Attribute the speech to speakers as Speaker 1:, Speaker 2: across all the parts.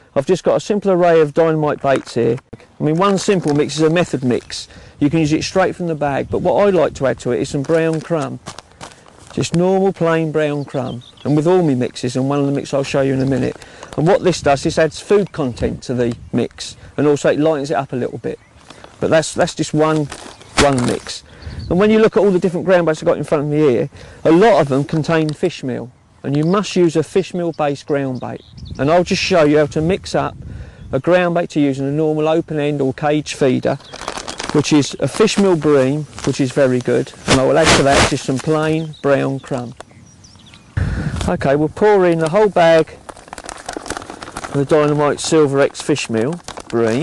Speaker 1: I've just got a simple array of Dynamite baits here. I mean, one simple mix is a method mix. You can use it straight from the bag, but what I like to add to it is some brown crumb. Just normal plain brown crumb. And with all my mixes, and one of the mixes I'll show you in a minute. And what this does, this adds food content to the mix, and also it lightens it up a little bit. But that's just one mix. And when you look at all the different ground baits I've got in front of me here, a lot of them contain fish meal. And you must use a fish meal based ground bait. And I'll just show you how to mix up a ground bait to use in a normal open end or cage feeder, which is a fish meal bream, which is very good. And I will add to that just some plain brown crumb. Okay, we'll pour in the whole bag of the Dynamite Silver X fish meal bream.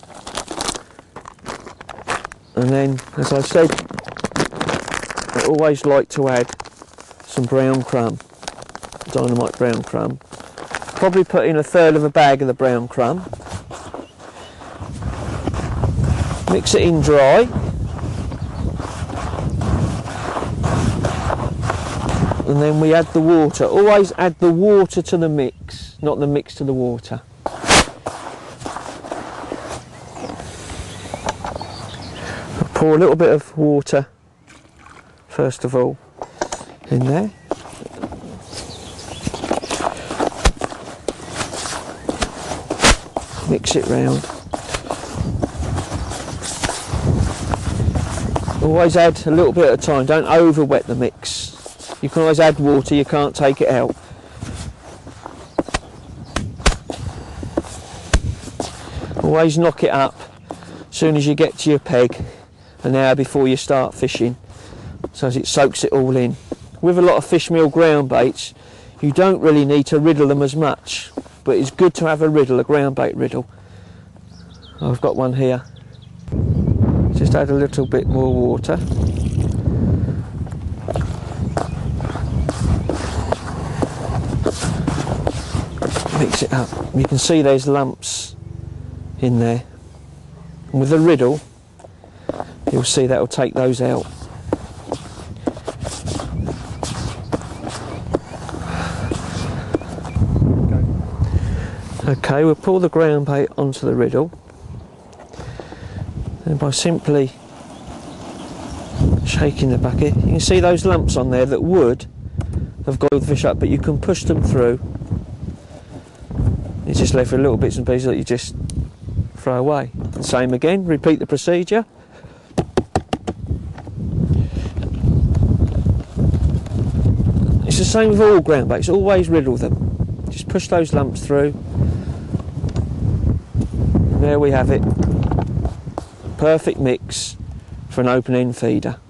Speaker 1: And then, as I said, I always like to add some brown crumb, Dynamite brown crumb. Probably put in 1/3 of a bag of the brown crumb. Mix it in dry. And then we add the water. Always add the water to the mix, not the mix to the water. Pour a little bit of water, first of all, in there. Mix it round. Always add a little bit at a time, don't over wet the mix. You can always add water, you can't take it out. Always knock it up as soon as you get to your peg, an hour before you start fishing, so as it soaks it all in. With a lot of fish meal ground baits, you don't really need to riddle them as much, but it's good to have a riddle, a ground bait riddle. I've got one here. Just add a little bit more water. Mix it up. You can see there's lumps in there. And with a riddle, you'll see that will take those out. Okay, we'll pull the ground bait onto the riddle, and by simply shaking the bucket, you can see those lumps on there that would have got the fish up, but you can push them through. It's just left with little bits and pieces that you just throw away. The same again, repeat the procedure. It's the same with all ground baits, always riddle them. Just push those lumps through. And there we have it. Perfect mix for an open end feeder.